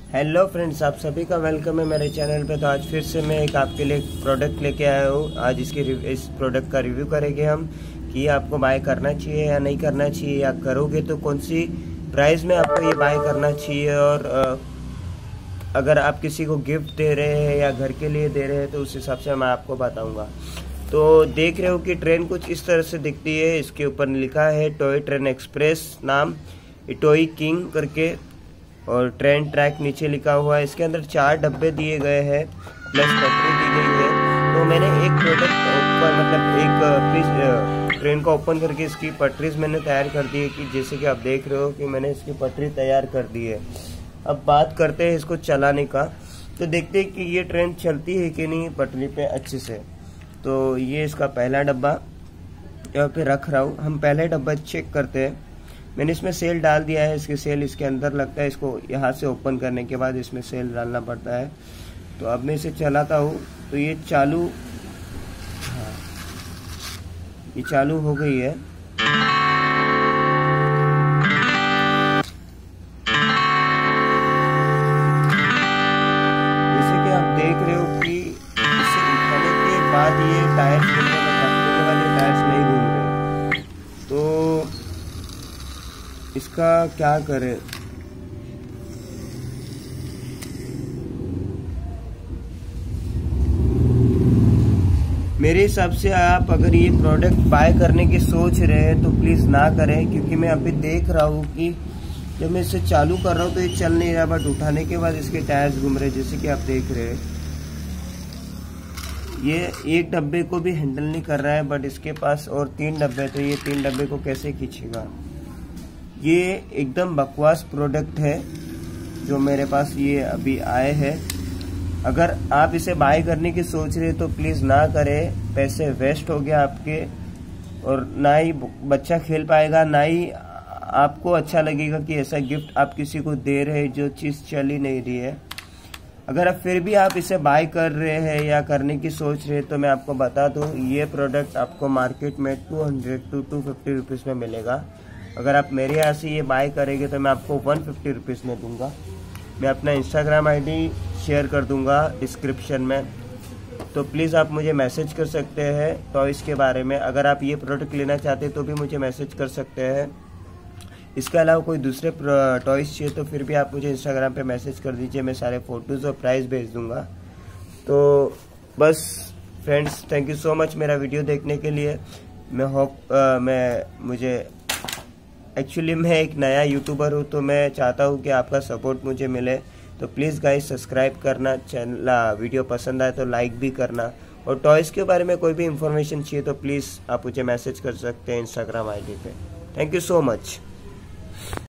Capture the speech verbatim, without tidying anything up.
Hello friends, आप सभी का वेलकम है मेरे चैनल पे। तो आज फिर से मैं एक आपके लिए प्रोडक्ट लेके आया हूँ। आज इसकी इस प्रोडक्ट का रिव्यू करेंगे हम कि आपको बाय करना चाहिए या नहीं करना चाहिए, या करोगे तो कौन सी प्राइस में आपको ये बाय करना चाहिए, और अगर आप किसी को गिफ्ट दे रहे हैं या घर के लिए दे रहे हैं तो उस हिसाब से मैं आपको बताऊँगा। तो देख रहे हो कि ट्रेन कुछ इस तरह से दिखती है। इसके ऊपर लिखा है टॉय ट्रेन एक्सप्रेस नाम, टॉय किंग करके, और ट्रेन ट्रैक नीचे लिखा हुआ है। इसके अंदर चार डब्बे दिए गए हैं प्लस पटरी दी गई है। तो मैंने एक प्रोडक्ट ऊपर मतलब एक ट्रेन को ओपन करके इसकी पटरीज मैंने तैयार कर दी है, कि जैसे कि आप देख रहे हो कि मैंने इसकी पटरी तैयार कर दी है। अब बात करते हैं इसको चलाने का। तो देखते हैं कि ये ट्रेन चलती है कि नहीं पटरी पे अच्छे से। तो ये इसका पहला डब्बा यहाँ पे रख रहा हूँ। हम पहले डब्बा चेक करते हैं। मैंने इसमें सेल डाल दिया है। इसके सेल इसके अंदर लगता है। इसको यहाँ से ओपन करने के बाद इसमें सेल डालना पड़ता है। तो अब मैं इसे चलाता हूँ तो ये चालू, हाँ ये चालू हो गई है। जैसे कि आप देख रहे हो कि इसे उठाने के बाद ये टायर घूमने घूमने वाले टायर्स नहीं घूम रहे। तो इसका क्या करें? मेरे हिसाब से आप अगर ये प्रोडक्ट बाय करने की सोच रहे हैं तो प्लीज ना करें, क्योंकि मैं अभी देख रहा हूँ कि जब मैं इसे चालू कर रहा हूँ तो ये चल नहीं रहा, बट उठाने के बाद इसके टायर्स घूम रहे हैं। जैसे कि आप देख रहे हैं ये एक डब्बे को भी हैंडल नहीं कर रहा है, बट इसके पास और तीन डब्बे, तो ये तीन डब्बे को कैसे खींचेगा? ये एकदम बकवास प्रोडक्ट है जो मेरे पास ये अभी आए हैं। अगर आप इसे बाय करने की सोच रहे तो प्लीज ना करें। पैसे वेस्ट हो गया आपके, और ना ही बच्चा खेल पाएगा, ना ही आपको अच्छा लगेगा कि ऐसा गिफ्ट आप किसी को दे रहे हैं जो चीज चल ही नहीं रही है। अगर आप फिर भी आप इसे बाय कर रहे हैं या करने की सोच रहे हैं तो मैं आपको बता दूं, ये प्रोडक्ट आपको मार्केट में two hundred to two fifty rupees में मिलेगा। अगर आप मेरे यहाँ से ये बाय करेंगे तो मैं आपको वन फिफ्टी रुपीज़ में दूंगा। मैं अपना इंस्टाग्राम आईडी शेयर कर दूंगा डिस्क्रिप्शन में, तो प्लीज़ आप मुझे मैसेज कर सकते हैं टॉयज़ के बारे में। अगर आप ये प्रोडक्ट लेना चाहते हैं तो भी मुझे मैसेज कर सकते हैं। इसके अलावा कोई दूसरे टॉयज़ चाहिए तो फिर भी आप मुझे इंस्टाग्राम पे मैसेज कर दीजिए, मैं सारे फ़ोटोज़ और प्राइस भेज दूँगा। तो बस friends, thank you so much मेरा वीडियो देखने के लिए। मैं होप मैं मुझे एक्चुअली मैं एक नया यूट्यूबर हूँ, तो मैं चाहता हूँ कि आपका सपोर्ट मुझे मिले। तो प्लीज़ गाइस सब्सक्राइब करना, चैनल वीडियो पसंद आए तो लाइक भी करना, और टॉयज़ के बारे में कोई भी इंफॉर्मेशन चाहिए तो प्लीज़ आप मुझे मैसेज कर सकते हैं इंस्टाग्राम आईडी पे। Thank you so much.